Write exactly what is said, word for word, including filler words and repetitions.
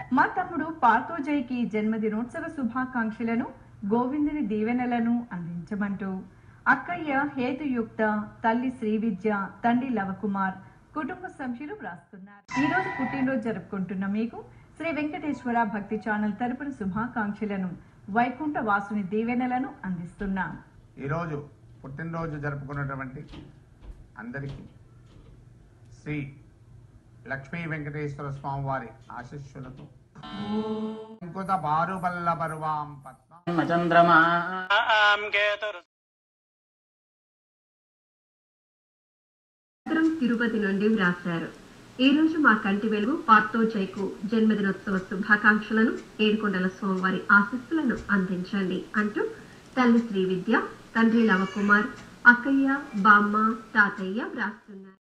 మా తమ్ముడు పార్థోజయ్కి జన్మదినోత్సవ శుభాకాంక్షలను, గోవిందుని దీవెనలను అందించమంటూ అక్కయ్య హేతుయుక్త, తల్లి శ్రీవిద్య, తండ్రి లవకుమార్ కుటుంబ సభ్యులు వ్రాస్తున్నారు. ఈ రోజు పుట్టినరోజు జరుపుకుంటున్న మీకు శ్రీ వెంకటేశ్వర భక్తి ఛానల్ తరపున శుభాకాంక్షలను, వైకుంఠ వాసుని దీవెనలను అందిస్తున్నాం. ఈరోజు పుట్టినరోజు జరుపుకున్నటువంటి అందరికీ శ్రీ లక్ష్మీ వెంకటేశ్వర స్వామి వారి ఆశీస్సులతో అంకుత బారుబల్ల బరువాం పద్మ చంద్రమా తిరుపతి నుండి వ్రాశారు. ఈ రోజు మా కంటి వెలుగు పార్థోజయ్కు జన్మదినోత్సవ శుభాకాంక్షలను, ఏడుకొండల స్వామివారి ఆశీస్సులను అందించండి అంటూ తల్లి శ్రీవిద్య, తండ్రి లవకుమార్, అక్కయ్య, బామ్మ, తాతయ్య వ్రాస్తున్నారు.